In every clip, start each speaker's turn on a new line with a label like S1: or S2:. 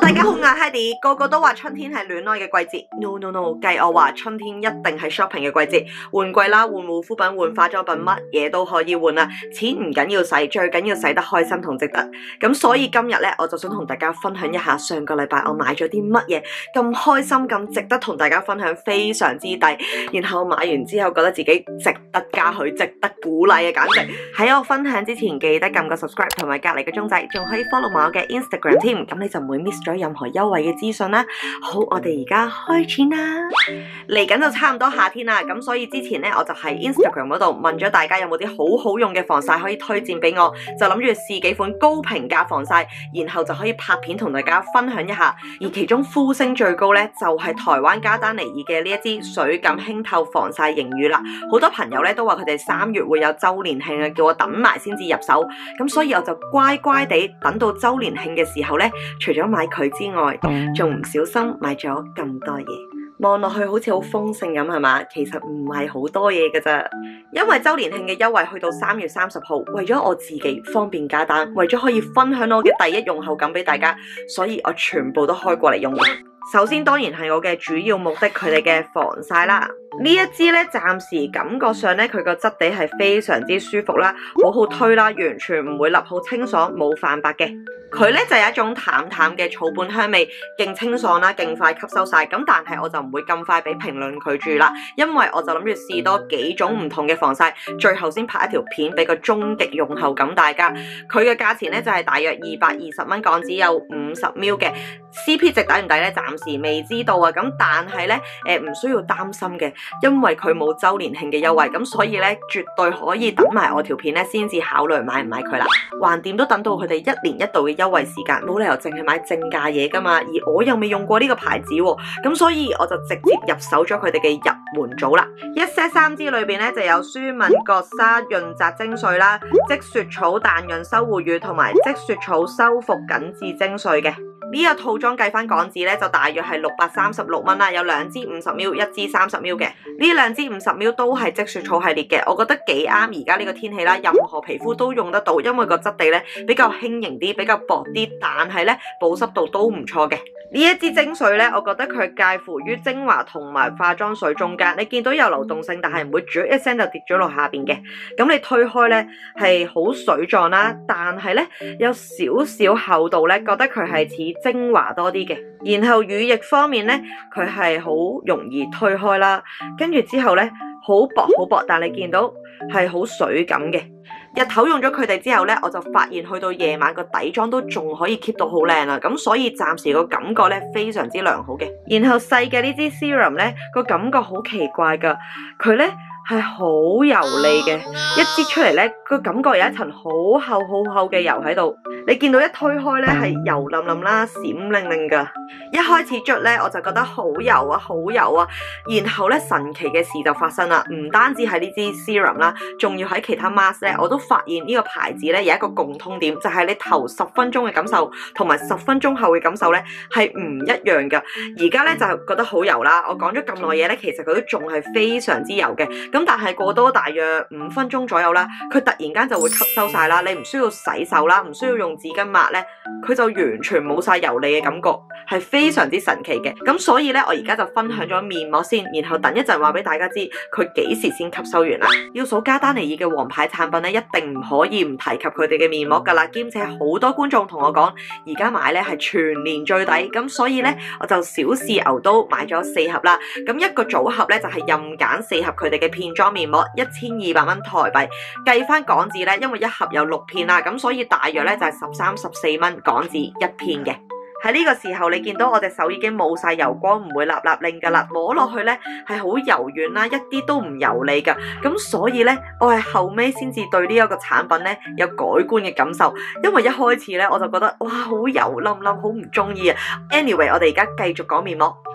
S1: 大家好，我係 Heidi，個個都話春天係戀愛嘅季節 ，no no no， 計我話春天一定係 shopping 嘅季節，換季啦，換護膚品，換化妝品，乜嘢都可以換啦，錢唔緊要使，最緊要使得開心同值得。咁所以今日咧，我就想同大家分享一下上個禮拜我買咗啲乜嘢咁開心咁值得同大家分享，非常之抵。然後買完之後覺得自己值得嘉許，值得鼓勵啊，簡直！喺我分享之前記得撳個 subscribe 同埋隔籬嘅鐘仔，仲可以 follow 埋我嘅 Instagram 添，咁你就唔會 miss 咗任何優惠嘅資訊啦。好，我哋而家開始啦。嚟緊就差唔多夏天啦，咁所以之前呢，我就喺 Instagram 嗰度問咗大家有冇啲好好用嘅防曬可以推薦俾我，就諗住試幾款高評價防曬，然後就可以拍片同大家分享一下。而其中呼聲最高呢，就係台灣加丹尼爾嘅呢一支水感輕透防曬凝乳啦。好多朋友呢都話佢哋3月會有周年慶啊，叫我等埋先至入手，咁所以我就乖乖地等到周年慶嘅時候呢，除咗買佢之外，仲唔小心買咗咁多嘢。望落去好似好豐盛咁係嘛？其實唔係好多嘢㗎咋，因為周年慶嘅優惠去到3月30號，為咗我自己方便加單，為咗可以分享我嘅第一用後感俾大家，所以我全部都開過嚟用。首先當然係我嘅主要目的，佢哋嘅防曬啦。呢一支咧，暫時感覺上咧，佢個質地係非常之舒服啦，好好推啦，完全唔會立，好清爽，冇泛白嘅。佢咧就有一種淡淡嘅草本香味，勁清爽啦，勁快吸收晒。咁但係我就唔會咁快俾評論佢住啦，因為我就諗住試多幾種唔同嘅防曬，最後先拍一條片俾個終極用後感大家。佢嘅價錢咧就係大約220蚊港紙，有50ml嘅 CP 值抵唔抵咧？暫時未知道啊。咁但係咧唔需要擔心嘅。因為佢冇周年慶嘅優惠，咁所以咧絕對可以等埋我條片咧先至考慮買唔買佢啦。橫掂都等到佢哋1年1度嘅優惠時間，冇理由淨係買正價嘢噶嘛。而我又未用過呢個牌子喎，咁所以我就直接入手咗佢哋嘅入門組啦。一 set 3支裏邊咧就有舒敏角鯊潤澤精粹啦、積雪草彈潤修護乳同埋積雪草修復緊緻精粹嘅。呢個套裝計翻港紙咧就大約係636蚊啦，有2支 50ml， 一支 30ml 嘅。呢2支 50ml 都係積雪草系列嘅，我覺得幾啱而家呢個天氣啦，任何皮膚都用得到，因為個質地咧比較輕盈啲，比較薄啲，但係咧保濕度都唔錯嘅。呢一支精粹咧，我覺得佢介乎於精華同埋化妝水中間，你見到有流動性，但係唔會啜一聲就跌咗落下邊嘅。咁你推開咧係好水狀啦，但係咧有少少厚度咧，覺得佢係似精華多啲嘅。然後乳液方面咧，佢係好容易推開啦，跟住之後咧好薄，但你見到係好水感嘅。日頭用咗佢哋之後咧，我就發現去到夜晚個底妝都仲可以 keep 到好靚啦，咁所以暫時個感覺咧非常之良好嘅。然後細嘅呢支 serum 咧個感覺好奇怪噶，佢咧係好油膩嘅，一擠出嚟咧個感覺有一層好厚嘅油喺度。你見到一推開咧係油淋淋啦，閃靈靈噶。一開始捽咧我就覺得好油啊，然後咧神奇嘅事就發生啦，唔單止係呢支 serum 啦，仲要喺其他 mask 咧，我都發現呢個牌子咧有一個共通點，就係你頭10分鐘嘅感受同埋10分鐘後嘅感受咧係唔一樣噶。而家咧就覺得好油啦，我講咗咁耐嘢咧，其實佢都仲係非常之油嘅。咁但係過多大約5分鐘左右啦，佢突然間就會吸收晒啦，你唔需要洗手啦，唔需要用紙巾抹咧，佢就完全冇晒油膩嘅感覺，係非常之神奇嘅。咁所以咧，我而家就分享咗面膜先，然後等一陣話俾大家知佢幾時先吸收完啦。要數加丹尼爾嘅王牌產品咧，一定唔可以唔提及佢哋嘅面膜噶啦，兼且好多觀眾同我講，而家買咧係全年最抵，咁所以咧我就小試牛刀買咗4盒啦。咁一個組合咧就係任揀4盒佢哋嘅片裝面膜，1200蚊台幣，計翻港紙咧，因為一盒有6片啦，咁所以大約咧就係13、14蚊港紙一片嘅。喺呢個時候，你見到我隻手已經冇晒油光，唔會立令噶啦，摸落去咧係好柔軟啦，一啲都唔油膩噶。咁所以咧，我係後尾先至對呢一個產品咧有改觀嘅感受，因為一開始咧我就覺得哇好油淋淋，好唔中意啊。Anyway， 我哋而家繼續講面膜。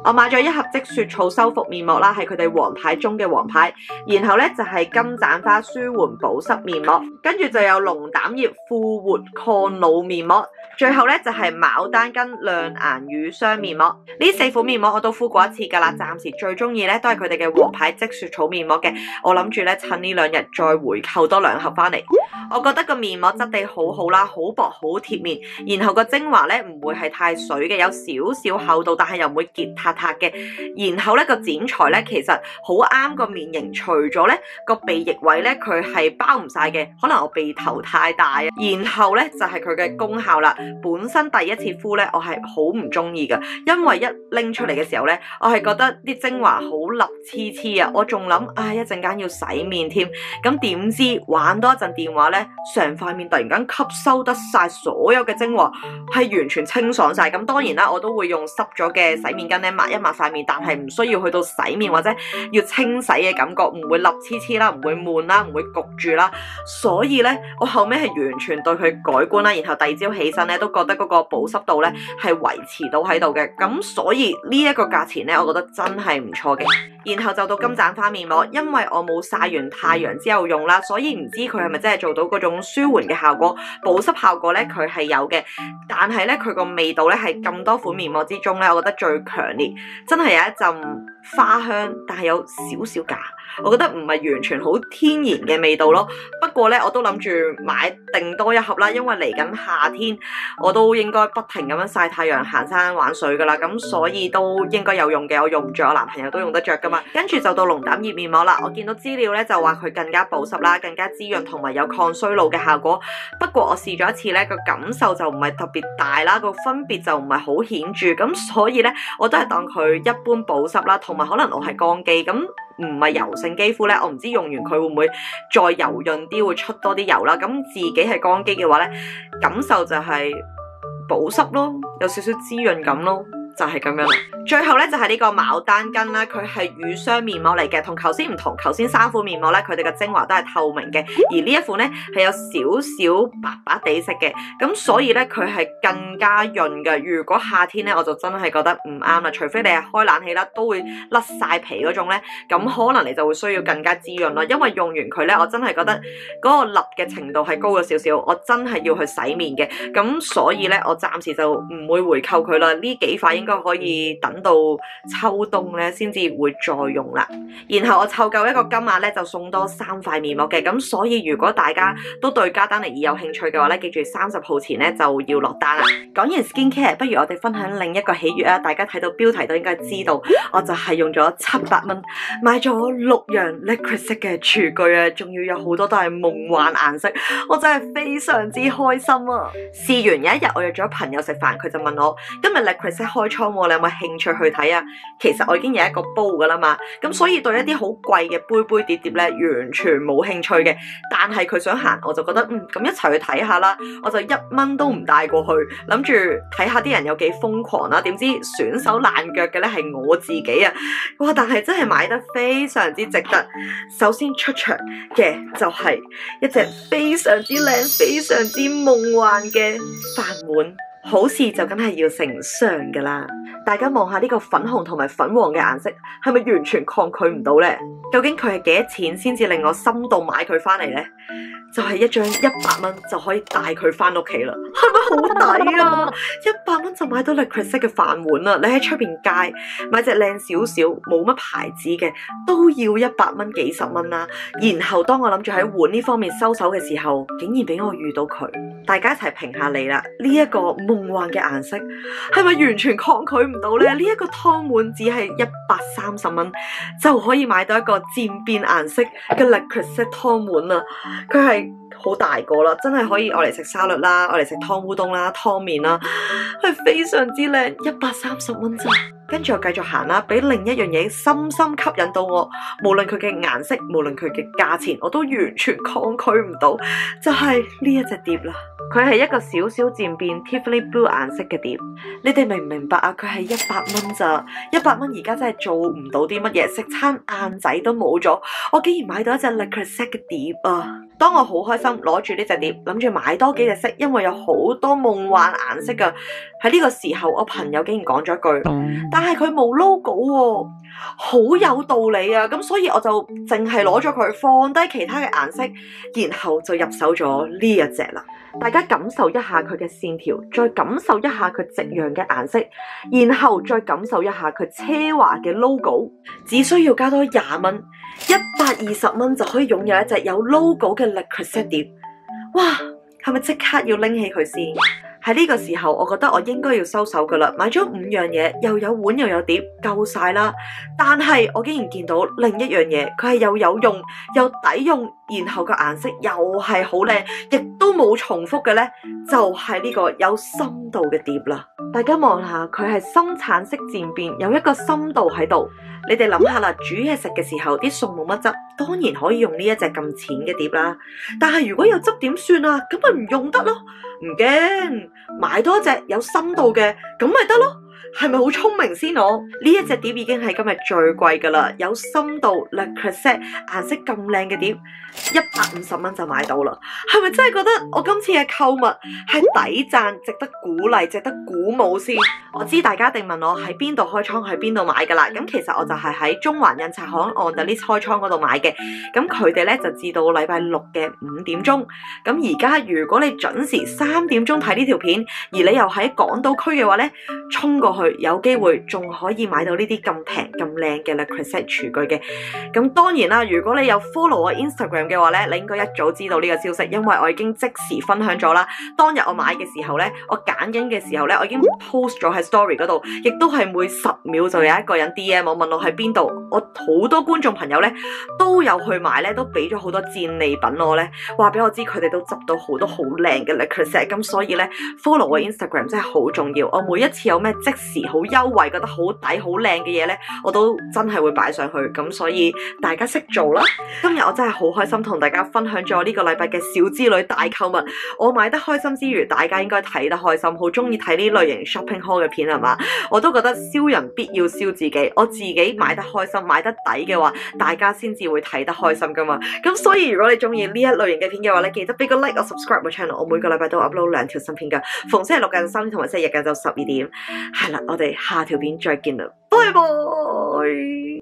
S1: 我買咗一盒積雪草修復面膜啦，係佢哋王牌中嘅王牌。然後呢，就係金盞花舒緩保濕面膜，跟住就有龍膽葉復活抗老面膜，最後呢，就係牡丹根亮顏乳霜面膜。呢4款面膜我都敷過一次噶啦，暫時最中意呢都係佢哋嘅王牌積雪草面膜嘅。我諗住呢，趁呢2日再回購多2盒翻嚟。我覺得個面膜質地好好啦，好薄好貼面，然後個精華呢唔會係太水嘅，有少少厚度，但係又唔會結塌塌嘅。然後呢個剪裁呢，其實好啱個面型，除咗呢個鼻翼位呢，佢係包唔晒嘅，可能我鼻頭太大啊。然後呢，就係佢嘅功效啦，本身第一次敷呢，我係好唔中意嘅，因為一拎出嚟嘅時候呢，我係覺得啲精華好立黐黐啊，我仲諗一陣間要洗面添，咁點知玩多一陣電話呢，成塊面突然間吸收得晒所有嘅精華，係完全清爽晒。咁當然啦，我都會用濕咗嘅洗面巾咧抹一抹塊面，但係唔需要去到洗面或者要清洗嘅感覺，唔會立黐黐啦，唔會悶啦，唔會焗住啦。所以咧，我後尾係完全對佢改觀啦。然後第二朝起身咧，都覺得嗰個保濕度咧係維持到喺度嘅。咁所以呢一個價錢咧，我覺得真係唔錯嘅。然後就到金盞花面膜，因為我冇曬完太陽之後用啦，所以唔知佢係咪真係做到嗰種舒緩嘅效果，保濕效果咧佢係有嘅，但係咧佢個味道咧係咁多款面膜之中咧，我覺得最強烈，真係有一陣花香，但係有少少假，我覺得唔係完全好天然嘅味道咯。不過咧，我都諗住買定多1盒啦，因為嚟緊夏天我都應該不停咁樣曬太陽、行山玩水噶啦，咁所以都應該有用嘅。我用唔着，我男朋友都用得着噶嘛。跟住就到龍膽葉面膜啦，我見到資料咧就話佢更加保濕啦，更加滋潤同埋有抗衰老嘅效果。不過我試咗一次咧，個感受就唔係特別大啦，個分別就唔係好顯著，咁所以咧我都係當佢一般保濕啦，同埋可能我係乾肌咁。唔係油性肌膚咧，我唔知用完佢會唔會再油潤啲，會出多啲油啦。咁自己係乾肌嘅話咧，感受就係保濕咯，有少少滋潤感咯。就係咁樣啦。最後咧就係呢個牡丹根啦，佢係乳霜面膜嚟嘅，同頭先唔同。頭先3款面膜咧，佢哋嘅精華都係透明嘅，而呢一款咧係有少少白白地色嘅，咁所以咧佢係更加潤嘅。如果夏天咧，我就真係覺得唔啱啦，除非你係開冷氣啦，都會甩晒皮嗰種咧，咁可能你就會需要更加滋潤咯。因為用完佢咧，我真係覺得嗰個立嘅程度係高咗少少，我真係要去洗面嘅，咁所以咧我暫時就唔會回購佢啦。呢幾塊應該可以等到秋冬咧先至會再用啦。然後我湊夠一個金額咧，就送多3塊面膜嘅。咁所以如果大家都對加丹尼爾有興趣嘅話咧，記住30號前咧就要落單啦。講完 skincare， 不如我哋分享另一個喜悅啊！大家睇到標題都應該知道，我就係用咗700蚊買咗6樣 liquid 色嘅廚具啊，仲要有好多都係夢幻顏色，我真係非常之開心啊！試完有一日我約咗朋友食飯，佢就問我今日 liquid 色開倉喎，你有冇興趣去睇啊？其實我已經有一個煲噶啦嘛，咁所以對一啲好貴嘅杯杯碟碟咧完全冇興趣嘅。但係佢想行，我就覺得咁一齊去睇下啦。我就1蚊都唔帶過去，諗住睇下啲人有幾瘋狂啦。點知損手爛腳嘅咧係我自己啊！哇！但係真係買得非常之值得。首先出場嘅就係一隻非常之靚、非常之夢幻嘅飯碗。好事就梗係要成雙噶啦！大家望下呢個粉紅同埋粉黃嘅顏色，係咪完全抗拒唔到呢？究竟佢係幾多錢先至令我心動買佢翻嚟呢？就係一張100蚊就可以帶佢翻屋企啦，係咪好抵啊？100蚊就買到 liquid 色嘅飯碗啦！你喺出邊街買隻靚少少冇乜牌子嘅都要100蚊幾十蚊啦。然後當我諗住喺碗呢方面收手嘅時候，竟然俾我遇到佢。大家一齊評下你啦！呢一個夢幻嘅顏色係咪完全抗拒唔到呢？呢一個湯碗只係130蚊就可以買到一個漸變顏色嘅 liquid 色湯碗啦！佢係好大個啦，真係可以愛嚟食沙律啦，愛嚟食湯烏冬啦、湯麵啦，係非常之靚，130蚊咋。跟住我繼續行啦，俾另一樣嘢深深吸引到我，無論佢嘅顏色，無論佢嘅價錢，我都完全抗拒唔到，就係呢一隻碟啦。佢係一個少少漸變 Tiffany Blue 顏色嘅碟，你哋明唔明白啊？佢係100蚊咋，100蚊而家真係做唔到啲乜嘢，食餐晏仔都冇咗，我竟然買到一隻 liquid 色嘅碟啊！當我好開心攞住呢隻碟，諗住買多幾隻色，因為有好多夢幻顏色噶。喺呢個時候，我朋友竟然講咗一句： 但係佢冇 logo 喎，好有道理啊！咁所以我就淨係攞咗佢，放低其他嘅顏色，然後就入手咗呢一隻啦。大家感受一下佢嘅線條，再感受一下佢夕陽嘅顏色，然後再感受一下佢奢華嘅 logo。只需要加多20蚊，120蚊就可以擁有一隻有 logo 嘅 Le Creuset 碟。哇，係咪即刻要拎起佢先？喺呢個時候，我覺得我應該要收手噶啦。買咗5樣嘢，又有碗又有碟，夠晒啦。但係我竟然見到另一樣嘢，佢係又有用又抵用，然後個顏色又係好靚，亦都冇重複嘅呢，就係呢個有深度嘅碟啦。大家望下，佢係深橙色漸變，有一個深度喺度。你哋諗下啦，煮嘢食嘅時候啲餸冇乜汁，當然可以用呢一隻咁淺嘅碟啦。但係如果有汁點算啊？咁咪唔用得咯。唔驚，買多一隻有深度嘅，咁咪得咯。係咪好聰明先？我呢一隻碟已經係今日最貴噶啦，有深度 Le Creuset 顏色咁靚嘅碟，150蚊就買到啦。係咪真係覺得我今次嘅購物係抵讚、值得鼓勵、值得鼓舞先？我知大家一定問我喺邊度開倉，喺邊度買噶啦。咁其實我就係喺中環印刷行 On The List 開倉嗰度買嘅。咁佢哋咧就至到禮拜六嘅5點鐘。咁而家如果你準時3點鐘睇呢條片，而你又喺港島區嘅話咧，衝過去有機會仲可以買到呢啲咁平咁靚嘅 Le Creuset 廚具嘅。咁當然啦，如果你有 follow 我 Instagram 嘅話咧，你應該一早知道呢個消息，因為我已經即時分享咗啦。當日我買嘅時候咧，我揀緊嘅時候咧，我已經 post 咗喺 story 嗰度，亦都係每10秒就有一個人 DM 我問我喺邊度。我好多觀眾朋友咧都有去買咧，都俾咗好多戰利品我咧，話俾我知佢哋都執到好多好靚嘅 Le Creuset。咁所以咧 follow 我 Instagram 真係好重要。我每一次有咩即時好優惠，覺得好抵好靚嘅嘢咧，我都真係會擺上去。咁所以大家識做啦。今日我真係好開心同大家分享咗呢個禮拜嘅小之旅大購物。我買得開心之餘，大家應該睇得開心，好中意睇呢類型 shopping haul 嘅片係嘛？我都覺得燒人必要燒自己，我自己買得開心買得抵嘅話，大家先至會睇得開心噶嘛。咁所以如果你中意呢一類型嘅片嘅話咧，記得俾個 like 我 subscribe 我 channel。我每個禮拜都 upload 2條新片噶，逢星期六嘅3點同埋星期日嘅就12點。係啦，我哋下條片再見啦，拜拜。